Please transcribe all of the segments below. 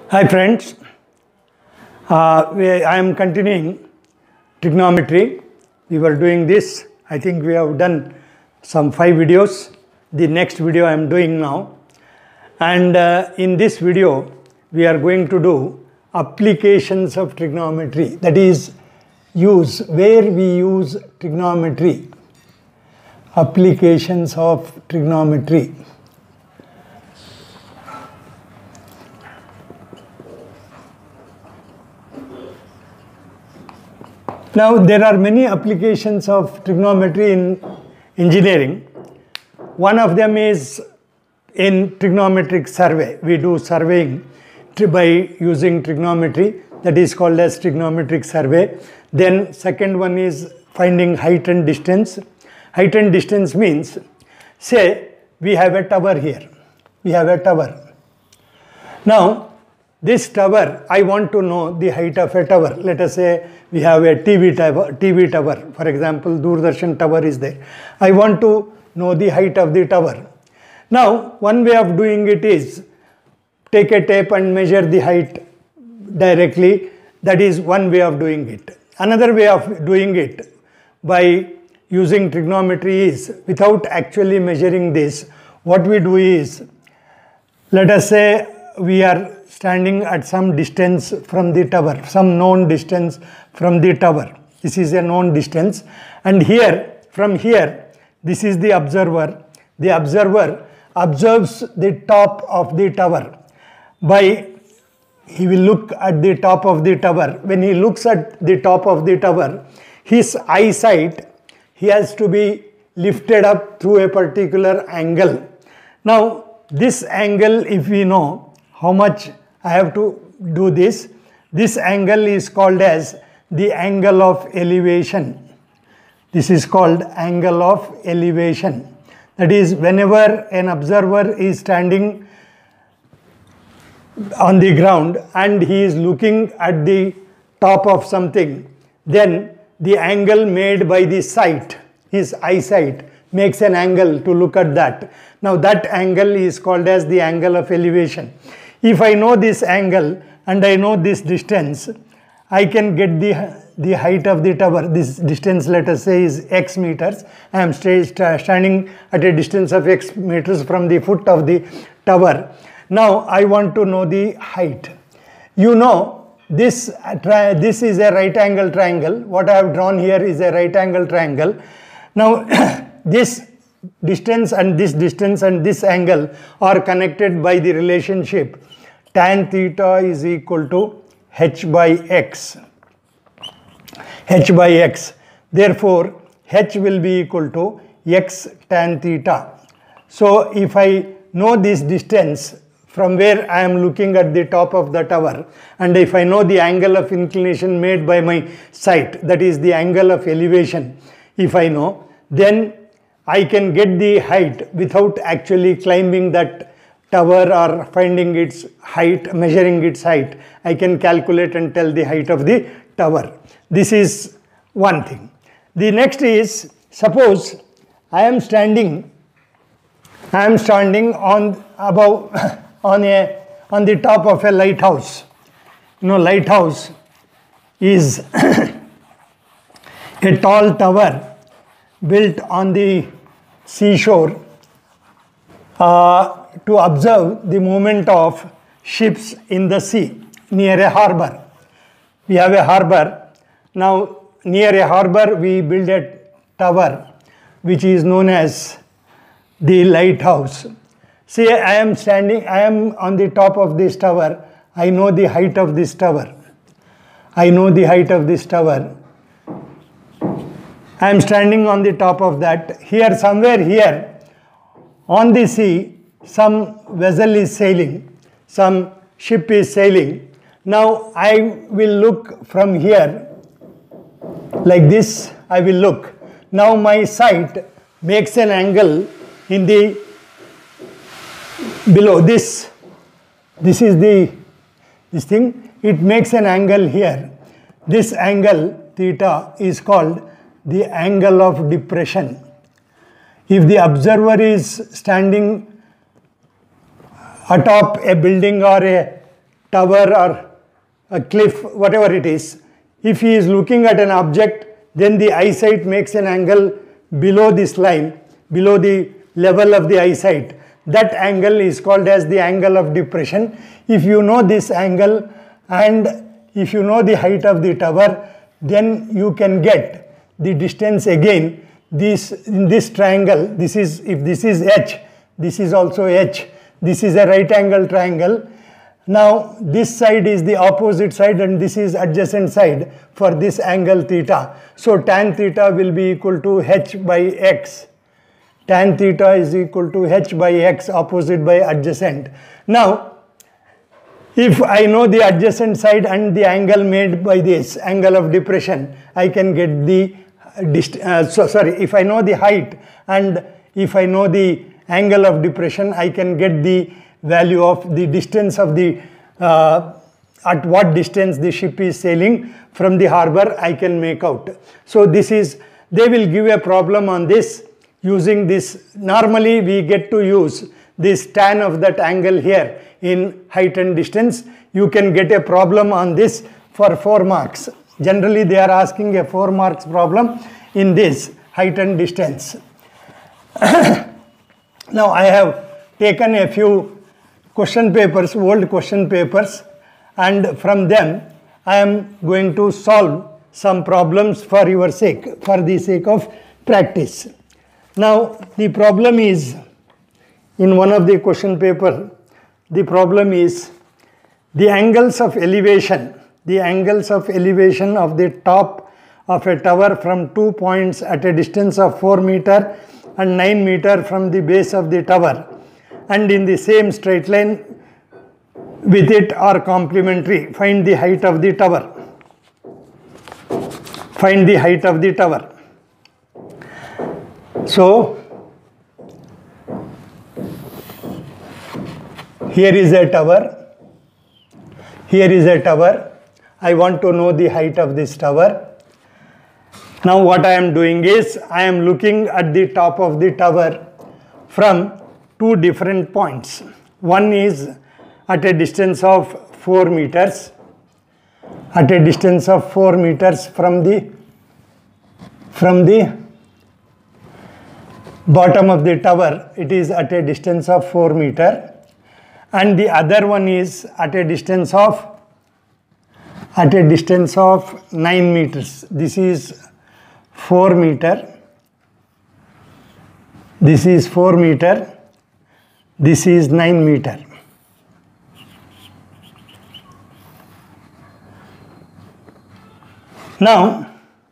Hi friends, I am continuing trigonometry. We were doing this, I think we have done some 5 videos. The next video I am doing now. And in this video, we are going to do applications of trigonometry. That is, where we use trigonometry. Applications of trigonometry. Now, there are many applications of trigonometry in engineering. One of them is in trigonometric survey. We do surveying by using trigonometry. That is called as trigonometric survey. Then second one is finding height and distance. Height and distance means, say we have a tower here. We have a tower. Now, this tower, I want to know the height of a tower. Let us say we have a TV tower. For example, Doordarshan tower is there. I want to know the height of the tower. Now, one way of doing it is take a tape and measure the height directly. That is one way of doing it. Another way of doing it by using trigonometry is without actually measuring this. What we do is, let us say we are standing at some distance from the tower, some known distance from the tower. This is a known distance. And here, from here, this is the observer. The observer observes the top of the tower. He will look at the top of the tower. When he looks at the top of the tower, his eyesight, he has to be lifted up through a particular angle. Now, this angle, if we know how much I have to do this angle is called as the angle of elevation. This is called angle of elevation. That is, whenever an observer is standing on the ground and he is looking at the top of something, then the angle made by the sight, his eyesight, makes an angle to look at that. Now that angle is called as the angle of elevation. If I know this angle and I know this distance, I can get the height of the tower. This distance, let us say, is x meters. I am standing at a distance of x meters from the foot of the tower. Now I want to know the height. You know, this is a right angle triangle. What I have drawn here is a right angle triangle. Now this distance and this angle are connected by the relationship tan theta is equal to h by x. h by x. Therefore, h will be equal to x tan theta. So, if I know this distance from where I am looking at the top of the tower, and if I know the angle of inclination made by my sight, that is the angle of elevation, if I know, then I can get the height without actually climbing that tower or finding its height, measuring its height. I can calculate and tell the height of the tower. This is one thing. The next is, suppose I am standing on the top of a lighthouse. You know, lighthouse is a tall tower built on the seashore to observe the movement of ships in the sea near a harbor. We have a harbor. Now, near a harbor, we build a tower which is known as the lighthouse. Say I am on the top of this tower. I know the height of this tower. I am standing on the top of that. Here, somewhere here, on the sea, some vessel is sailing, some ship is sailing. Now, I will look from here, like this, I will look. Now, my sight makes an angle in the below this. This is this thing. It makes an angle here. This angle, theta, is called the angle of depression. If the observer is standing atop a building or a tower or a cliff, whatever it is, if he is looking at an object, then the eyesight makes an angle below this line, below the level of the eyesight. That angle is called as the angle of depression. If you know this angle and if you know the height of the tower, then you can get the distance again. In this triangle, if this is H, this is also H. This is a right angle triangle. Now this side is the opposite side and this is adjacent side for this angle theta. So tan theta will be equal to H by X. Tan theta is equal to H by X, opposite by adjacent. Now if I know the adjacent side and the angle made by this angle of depression, I can get the if I know the height and if I know the angle of depression, I can get the value of the distance of the at what distance the ship is sailing from the harbor. I can make out. So this is, they will give a problem on this using this. Normally we get to use this tan of that angle here in height and distance. You can get a problem on this for 4 marks. Generally they are asking a 4 marks problem in this height and distance. Now I have taken a few question papers, old question papers, and from them I am going to solve some problems for your sake, for the sake of practice. Now the problem is, in one of the question paper, the problem is the angles of elevation of the top of a tower from 2 points at a distance of 4 meter and 9 meter from the base of the tower and in the same straight line with it are complementary. Find the height of the tower. Find the height of the tower. So here is a tower. Here is a tower. I want to know the height of this tower. Now what I am doing is, I am looking at the top of the tower from 2 different points. One is at a distance of 4 meters. At a distance of 4 meters from the bottom of the tower, it is at a distance of 4 meter. And the other one is at a distance of 9 meters. This is 4 meter. This is 4 meter. This is 9 meter. Now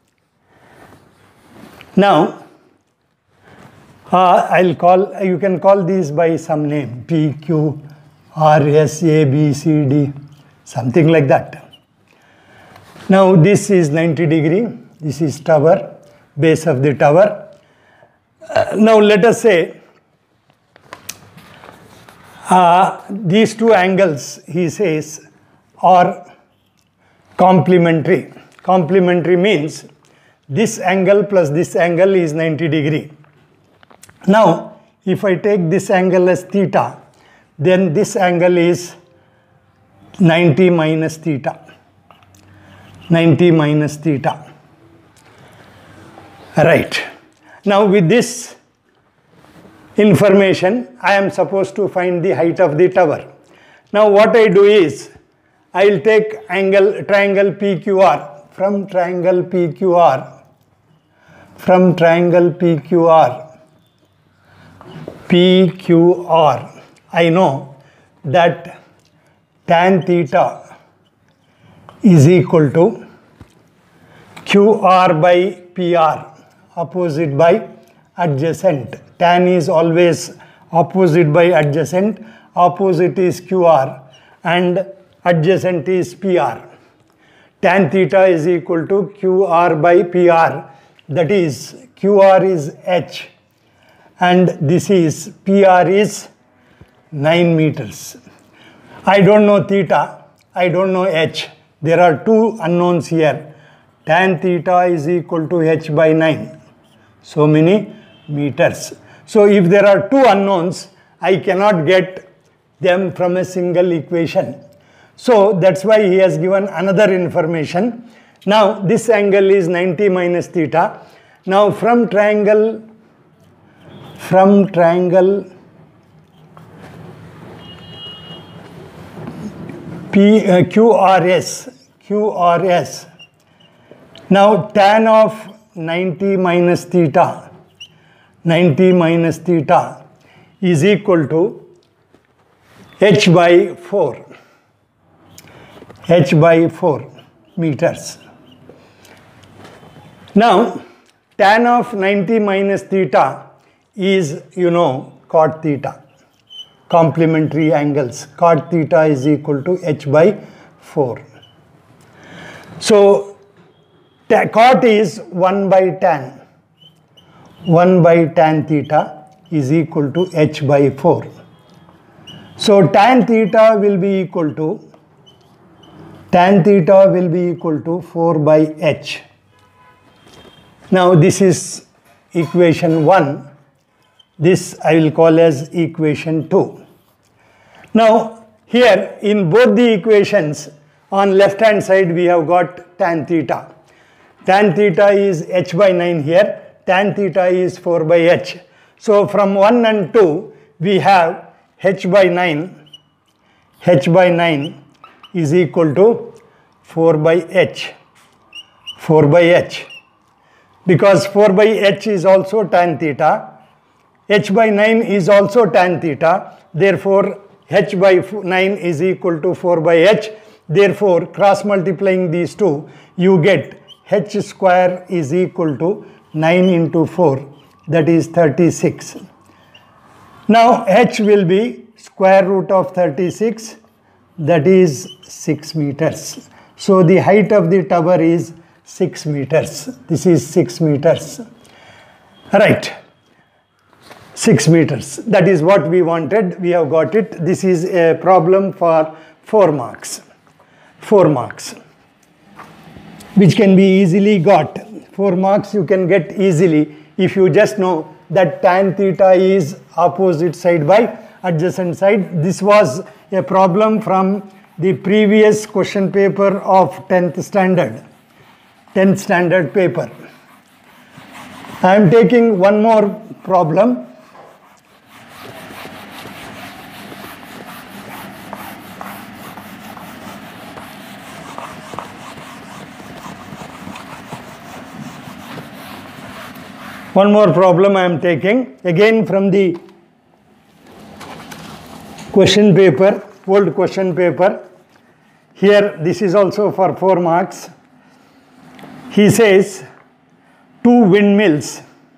you can call these by some name, P, Q, R, S, A, B, C, D, something like that. Now this is 90 degree, this is tower, base of the tower. Now let us say these 2 angles, he says, are complementary. Complementary means this angle plus this angle is 90 degree. Now if I take this angle as theta, then this angle is 90 minus theta. 90 minus theta. Right. Now with this information, I am supposed to find the height of the tower. Now what I do is, I will take triangle PQR. From triangle PQR, I know that tan theta is equal to QR by PR, opposite by adjacent. Tan is always opposite by adjacent. Opposite is QR and adjacent is PR. Tan theta is equal to QR by PR, that is QR is H and this is PR is 9 meters. I don't know theta, I don't know H. There are 2 unknowns here. Tan theta is equal to H by 9. So many meters. So if there are 2 unknowns, I cannot get them from a single equation. So that's why he has given another information. Now this angle is 90 minus theta. Now from triangle QRS. Now tan of 90 minus theta is equal to h by 4 meters. Now tan of 90 minus theta is, you know, cot theta. Complementary angles. Cot theta is equal to h by 4. So cot is 1 by tan. 1 by tan theta is equal to h by 4. So tan theta will be equal to 4 by h. Now this is equation 1. This I will call as equation 2. Now here in both the equations, on left hand side we have got tan theta. Tan theta is h by 9 here. Tan theta is 4 by h. So from 1 and 2 we have h by 9 is equal to 4 by h. Because 4 by h is also tan theta. H by 9 is also tan theta. Therefore h by 9 is equal to 4 by h. Therefore cross multiplying these two, you get h square is equal to 9 into 4, that is 36. Now h will be square root of 36, that is 6 meters. So the height of the tower is 6 meters. This is 6 meters. Right. 6 meters. That is what we wanted. We have got it. This is a problem for 4 marks. 4 marks. Which can be easily got. 4 marks you can get easily if you just know that tan theta is opposite side by adjacent side. This was a problem from the previous question paper of 10th standard. 10th standard paper. I am taking one more problem. One more problem I am taking, again from the question paper, old question paper. Here this is also for 4 marks. He says two windmills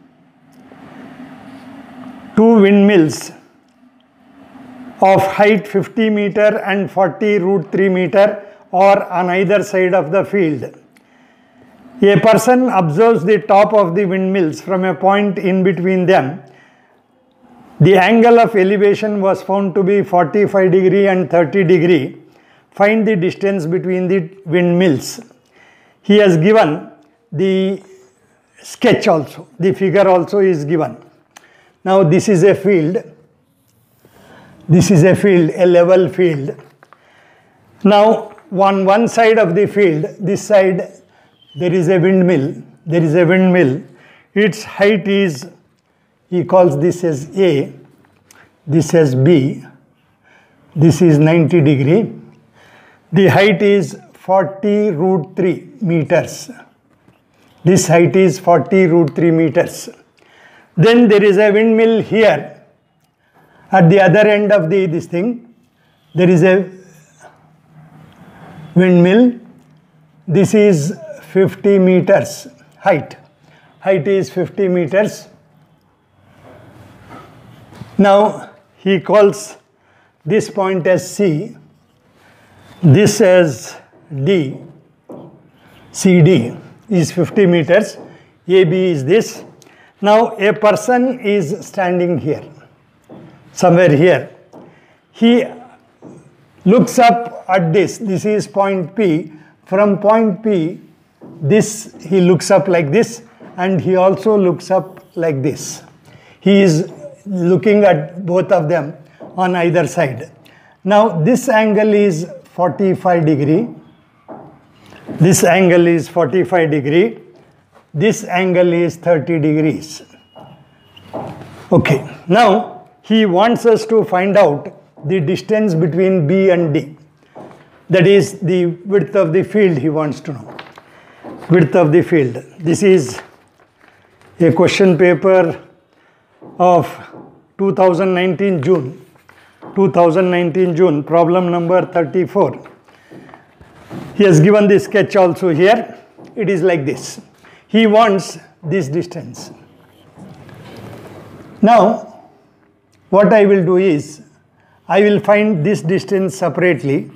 of height 50 meter and 40 root 3 meter are on either side of the field. A person observes the top of the windmills from a point in between them. The angle of elevation was found to be 45 degree and 30 degree. Find the distance between the windmills. He has given the sketch also. The figure also is given. Now this is a field. This is a field, a level field. Now on one side of the field, this side, there is a windmill. Its height is, he calls this as A, this as B, this is 90 degree. The height is 40 root 3 meters. This height is 40 root 3 meters. Then there is a windmill here. At the other end of this thing, there is a windmill. This is 50 meters height. Height is 50 meters. Now he calls this point as C, this as D. CD is 50 meters. AB is this. Now a person is standing here, somewhere here. He looks up at this. This is point P. From point P, this he looks up like this, and he also looks up like this. He is looking at both of them on either side. Now this angle is 45 degree. This angle is 45 degree. This angle is 30 degrees. Okay, now he wants us to find out the distance between B and D. That is the width of the field he wants to know. Width of the field. This is a question paper of 2019 June. 2019 June, problem number 34. He has given the sketch also here. It is like this. He wants this distance. Now, what I will do is, I will find this distance separately.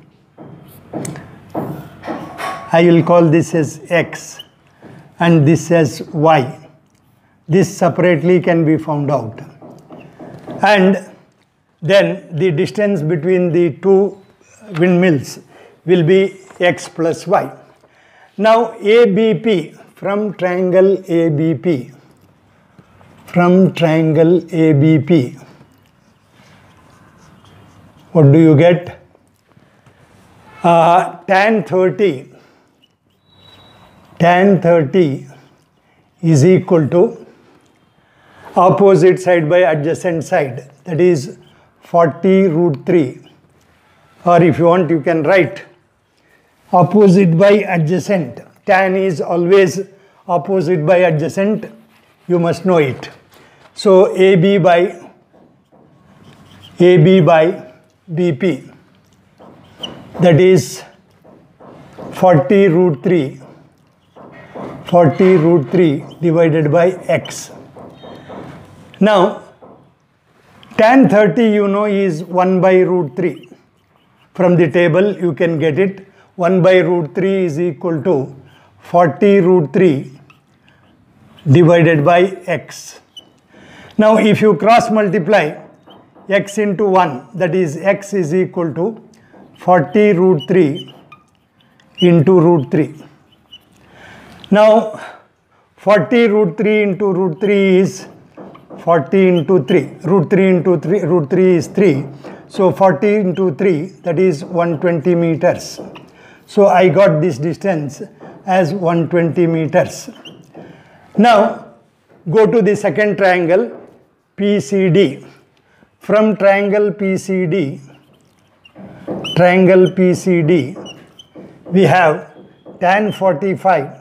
I will call this as X and this as Y. This separately can be found out. And then the distance between the two windmills will be X plus Y. Now ABP, from triangle ABP, what do you get? Tan 30 is equal to opposite side by adjacent side, that is 40 root 3, or if you want you can write opposite by adjacent. Tan is always opposite by adjacent, you must know it. So AB by BP, that is 40 root 3 divided by X. Now tan 30 you know is 1 by root 3. From the table you can get it. 1 by root 3 is equal to 40 root 3 divided by X. Now if you cross multiply X into 1, that is X is equal to 40 root 3 into root 3. Now 40 root 3 into root 3 is 40 into 3. Root 3 into 3, root 3 is 3. So 40 into 3, that is 120 meters. So I got this distance as 120 meters. Now go to the second triangle PCD. From triangle PCD, we have tan 45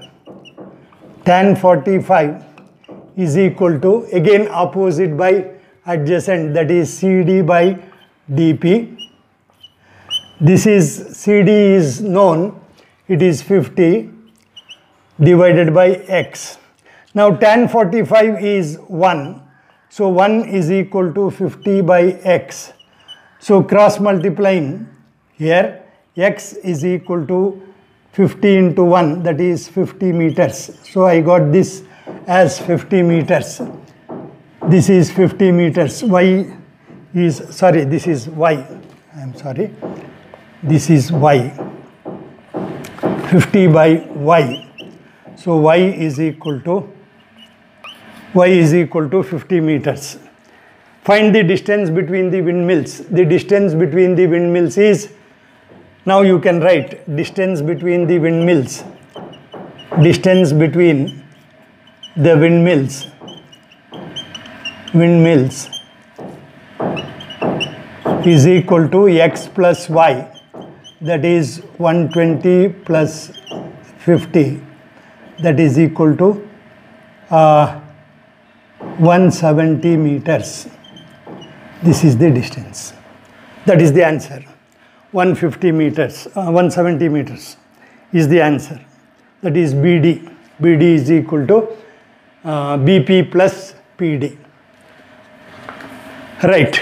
is equal to, again opposite by adjacent, that is CD by DP. This is CD is known, it is 50 divided by X. Now tan 45 is 1, so 1 is equal to 50 by X. So cross multiplying here, X is equal to 50 into 1, that is 50 meters. So I got this as 50 meters. This is 50 meters. Y is, sorry, this is Y. I am sorry. This is Y. 50 by Y. So Y is equal to 50 meters. Find the distance between the windmills. The distance between the windmills is, now you can write distance between the windmills. Distance between the windmills is equal to X plus Y, that is 120 plus 50, that is equal to 170 meters. This is the distance. That is the answer. 150 meters, 170 meters is the answer. That is BD. BD is equal to BP plus PD. Right.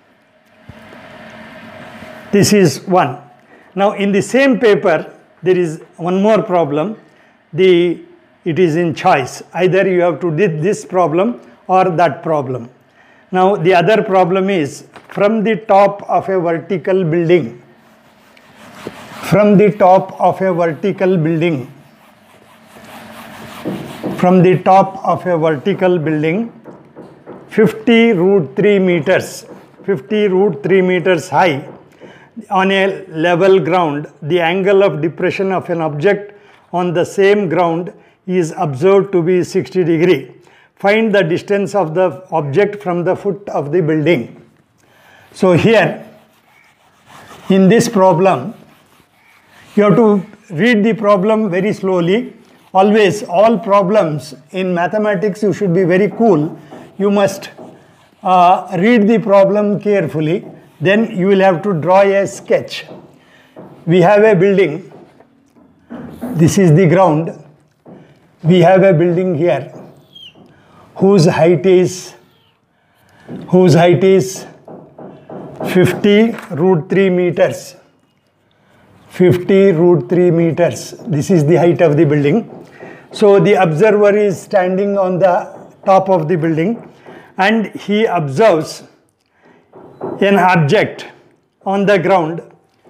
This is one. Now in the same paper, there is one more problem. It is in choice. Either you have to do this problem or that problem. Now the other problem is, from the top of a vertical building, 50 root 3 meters high, on a level ground, the angle of depression of an object on the same ground is observed to be 60 degree. Find the distance of the object from the foot of the building. So here, in this problem, you have to read the problem very slowly. Always, all problems in mathematics, you should be very cool. You must read the problem carefully. Then you will have to draw a sketch. We have a building. This is the ground. We have a building here whose height is 50 root 3 meters. 50 root 3 meters. This is the height of the building. So the observer is standing on the top of the building and he observes an object on the ground.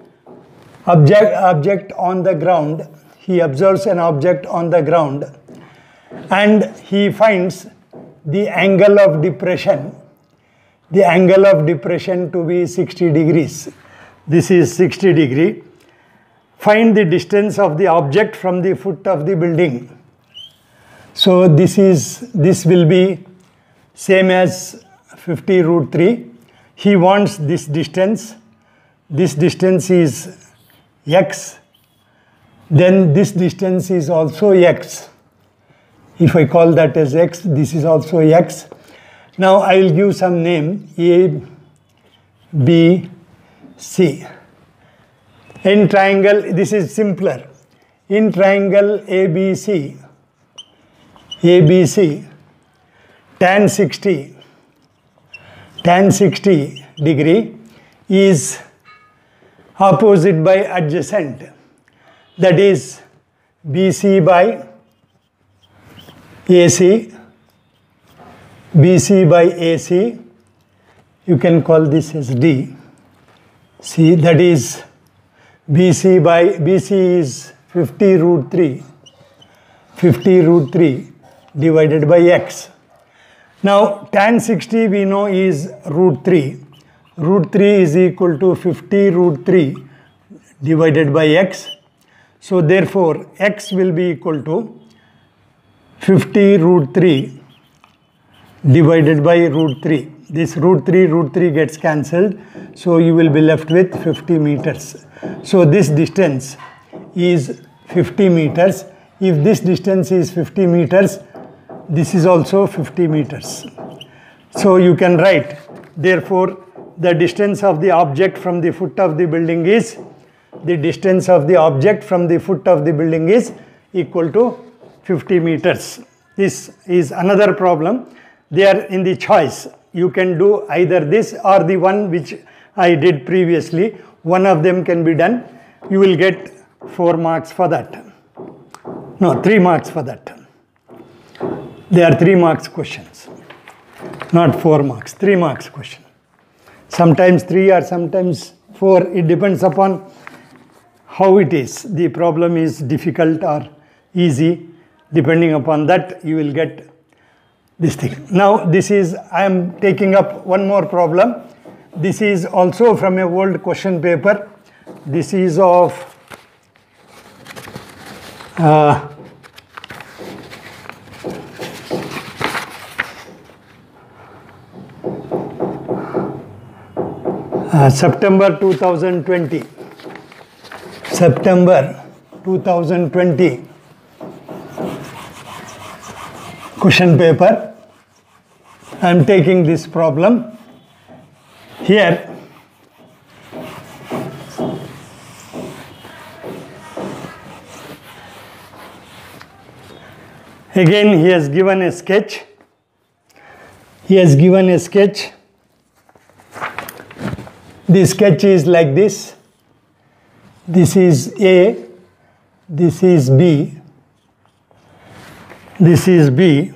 Object on the ground. He observes an object on the ground and he finds the angle of depression. The angle of depression to be 60 degrees. This is 60 degree. Find the distance of the object from the foot of the building. So this will be same as 50 root 3. He wants this distance. This distance is x. Then this distance is also x. If I call that as x, this is also x. Now I will give some name, A, B, C. In triangle, this is simpler. In triangle ABC, tan 60 degree is opposite by adjacent. That is BC by AC. BC by AC, you can call this as D. See, that is BC is 50 root 3. 50 root 3 divided by x. Now tan 60 we know is root 3. Root 3 is equal to 50 root 3 divided by x. So therefore x will be equal to 50 root 3 divided by root 3. This root 3 gets cancelled. So you will be left with 50 meters. So this distance is 50 meters. If this distance is 50 meters, this is also 50 meters. So you can write, therefore, the distance of the object from the foot of the building is, the distance of the object from the foot of the building is equal to 50 meters. This is another problem. They are in the choice. You can do either this or the one which I did previously. One of them can be done. You will get 4 marks for that. No, 3 marks for that. They are 3 marks questions. Not 4 marks, 3 marks question. Sometimes 3 or sometimes 4. It depends upon how it is. The problem is difficult or easy. Depending upon that, you will get this thing. Now this is, I am taking up one more problem. This is also from a old question paper. This is of September 2020. September 2020 question paper. I am taking this problem. Here again he has given a sketch. He has given a sketch. The sketch is like this. This is A, this is B, this is B.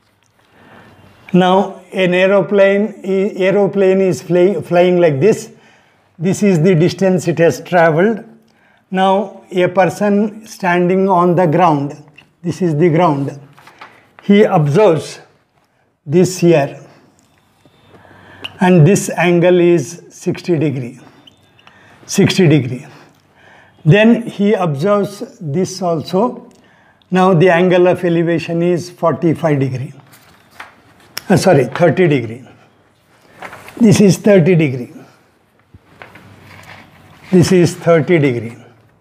Now an aeroplane is flying like this. This is the distance it has traveled. Now a person standing on the ground, this is the ground, he observes this here and this angle is 60 degree. 60 degree. Then he observes this also. Now the angle of elevation is 45 degree. 30 degree. This is 30 degree. This is 30 degree.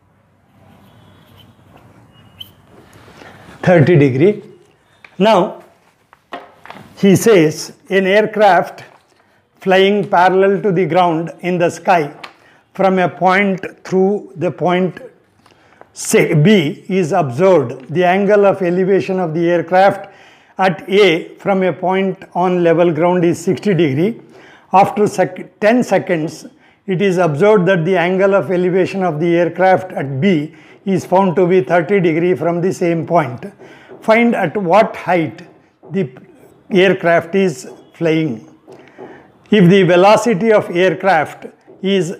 30 degree. Now, he says an aircraft flying parallel to the ground in the sky from a point through the point B is observed. The angle of elevation of the aircraft at A from a point on level ground is 60 degree. After 10 seconds, it is observed that the angle of elevation of the aircraft at B is found to be 30 degree from the same point. Find at what height the aircraft is flying. If the velocity of aircraft is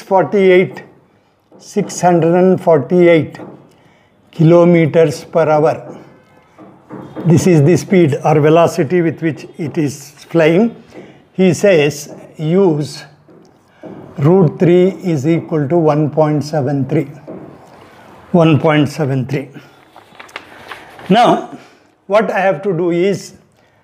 648 kilometers per hour, this is the speed or velocity with which it is flying, he says use root 3 is equal to 1.73. 1.73. Now, what I have to do is,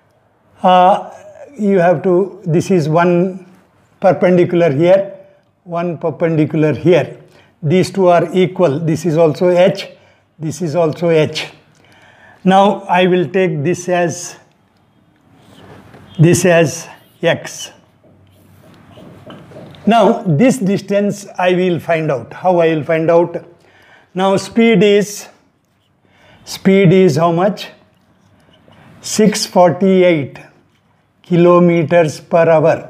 this is one perpendicular here, one perpendicular here. These two are equal. This is also h, this is also h. Now, I will take this as x. Now, this distance I will find out. How I will find out? Now, speed is how much? 648 kilometers per hour.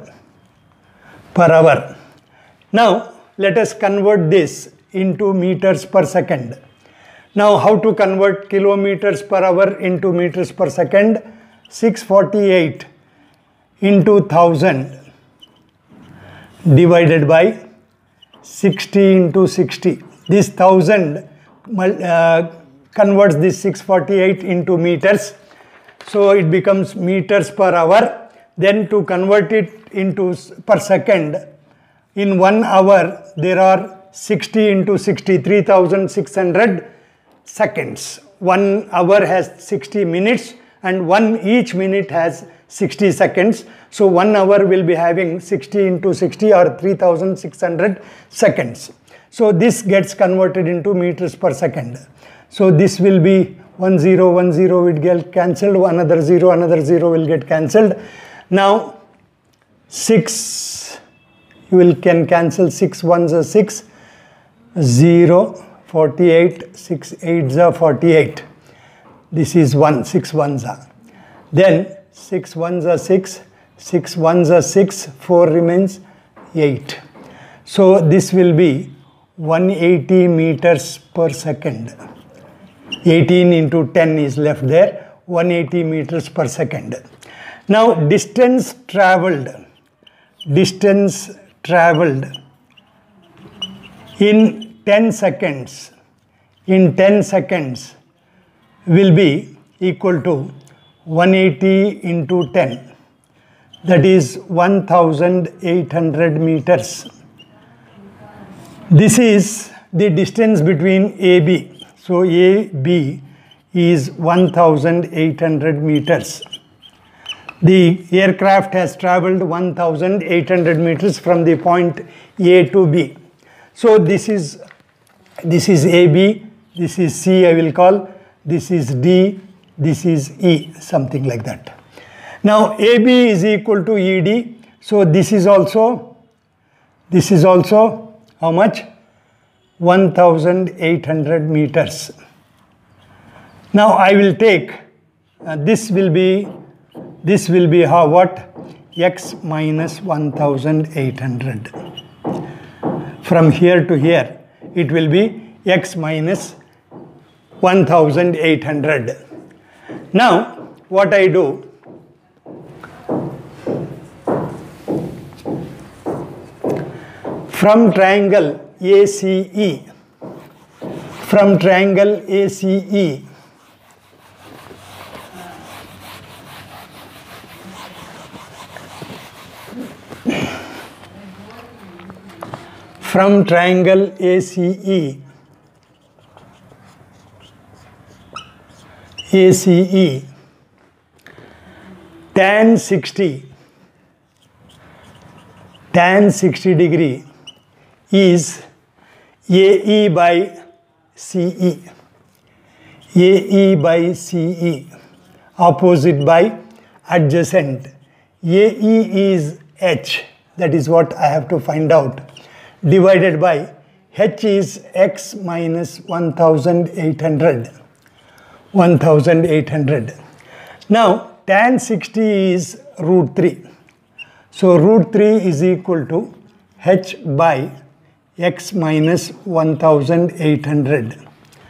Now, let us convert this into meters per second. Now, how to convert kilometers per hour into meters per second? 648 into 1000 divided by 60 into 60. This 1000 converts this 648 into meters. So it becomes meters per hour. Then to convert it into per second, in 1 hour there are 60 into 60, 3600 seconds. 1 hour has 60 minutes and each minute has 60 seconds. So 1 hour will be having 60 into 60 or 3600 seconds. So this gets converted into meters per second. So this will be 10, 10 will get cancelled, another 0 will get cancelled. Now 6, you can cancel 6 ones are 6, 0, 48, 6 8s are 48. This is 1, 6 ones are. Then 6 ones are 6, 6 ones are 6, 4 remains 8. So this will be 180 meters per second. 18 into 10 is left there, 180 meters per second. Now distance traveled in 10 seconds will be equal to 180 into 10, that is 1800 meters. This is the distance between AB. So AB is 1800 meters. The aircraft has traveled 1800 meters from the point A to B. So this is AB, this is C I will call, this is D, this is E, something like that. Now AB is equal to ED, so this is also how much? 1800 meters. Now I will take, this will be how, what? X minus 1800. From here to here, it will be X minus 1800. Now, what I do, from triangle ACE, from triangle ACE, tan 60 degree is AE by CE, AE by CE, opposite by adjacent. AE is H, that is what I have to find out, divided by H is X minus 1800. Now tan 60 is root 3. So root 3 is equal to H by X minus 1800.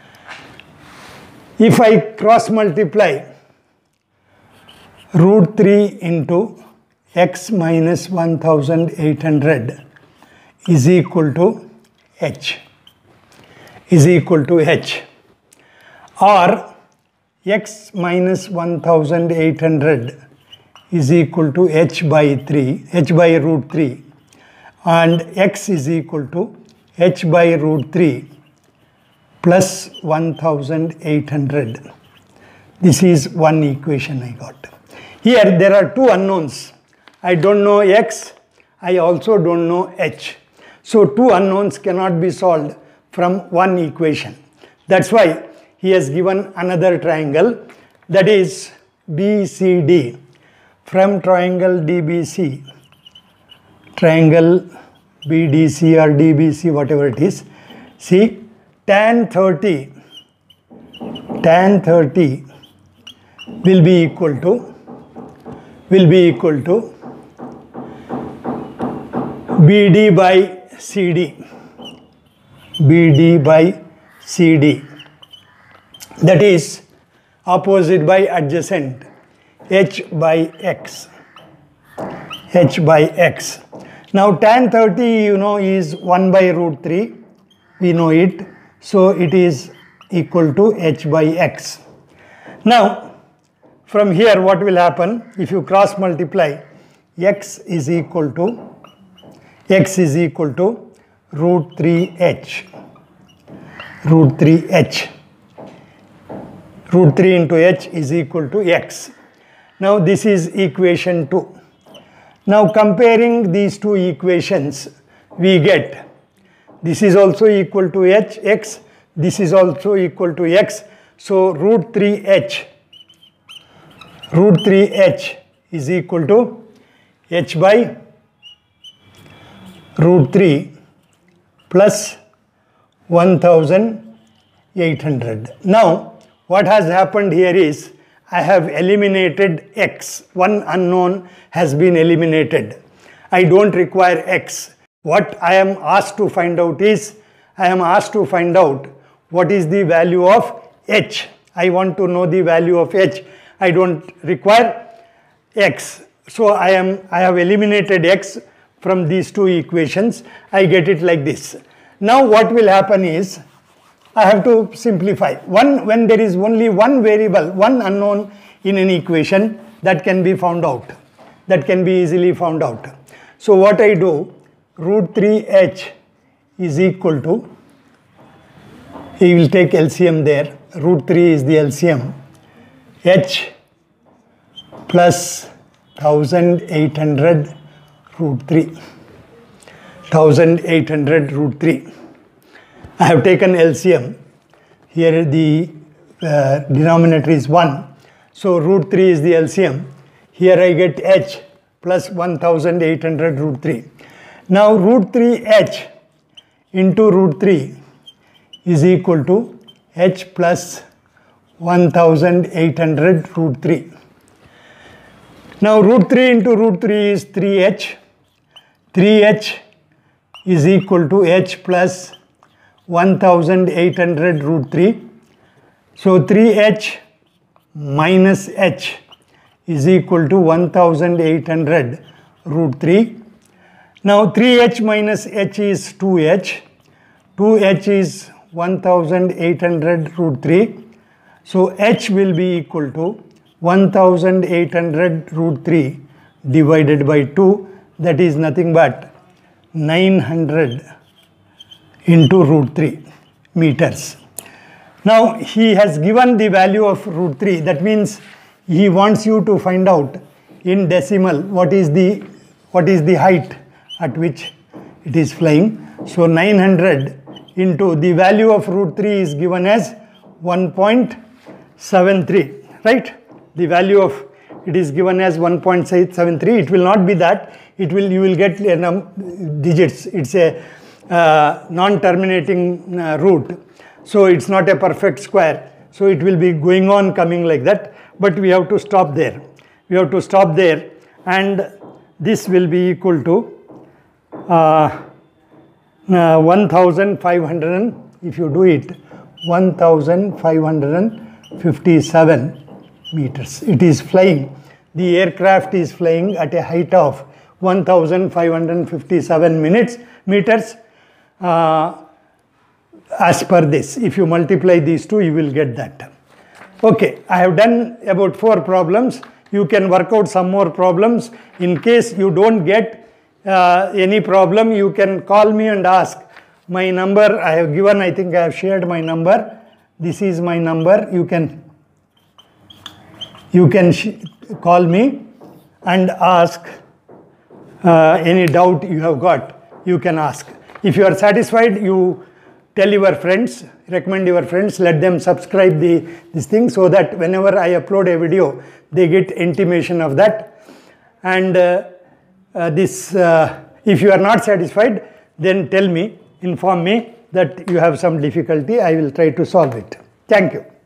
If I cross multiply root 3 into X minus 1800 is equal to H, or X minus 1800 is equal to H by root 3, and X is equal to H by root 3 plus 1800. This is one equation I got. Here there are two unknowns. I don't know X, I also don't know H. So two unknowns cannot be solved from one equation. That's why he has given another triangle, that is BCD. From triangle DBC, triangle BDC or DBC, whatever it is, see, tan 30 will be equal to BD by CD, that is opposite by adjacent, H by X. Now tan 30 is 1 by root 3, we know it, so it is equal to H by X. Now from here what will happen, if you cross multiply, X is equal to root 3H. Root 3 into H is equal to X. Now this is equation 2. Now comparing these two equations, we get this is also equal to X, this is also equal to X. So root 3H is equal to H by root 3 plus 1800. Now what has happened here is I have eliminated X. One unknown has been eliminated. I don't require X. What I am asked to find out is, I am asked to find out what is the value of H. I want to know the value of H. I don't require X. So I have eliminated X from these two equations. I get it like this. Now what will happen is, I have to simplify. When there is only one variable, one unknown in an equation, that can be found out. That can be easily found out. So what I do, root 3H is equal to, he will take LCM there, root 3 is the LCM, H plus 1800 root 3. 1800 root 3. I have taken LCM. Here the denominator is 1. So root 3 is the LCM. Here I get H plus 1800 root 3. Now root 3H into root 3 is equal to H plus 1800 root 3. Now root 3 into root 3 is 3H. 3H is equal to H plus 1800 root 3. So 3H minus H is equal to 1800 root 3. Now 3H minus H is 2H. 2H is 1800 root 3. So H will be equal to 1800 root 3 divided by 2. That is nothing but 900 into root 3 meters. Now he has given the value of root 3. That means he wants you to find out in decimal what is the height at which it is flying. So 900 into the value of root 3 is given as 1.73, right? The value of it is given as 1.73. It will not be that. You will get digits. It's a non-terminating root. So it's not a perfect square. So it will be going on coming like that. But we have to stop there. We have to stop there, and this will be equal to 1,500, if you do it, 1,557 meters. It is flying. The aircraft is flying at a height of 1,557 meters as per this. If you multiply these two, you will get that. Okay, I have done about 4 problems. You can work out some more problems. In case you don't get any problem, you can call me and ask. My number I have given, I think I have shared my number. This is my number. You can call me and ask any doubt you have got. You can ask. If you are satisfied, you tell your friends, recommend your friends, let them subscribe this thing, so that whenever I upload a video, they get intimation of that. And if you are not satisfied, then tell me, inform me that you have some difficulty. I will try to solve it. Thank you.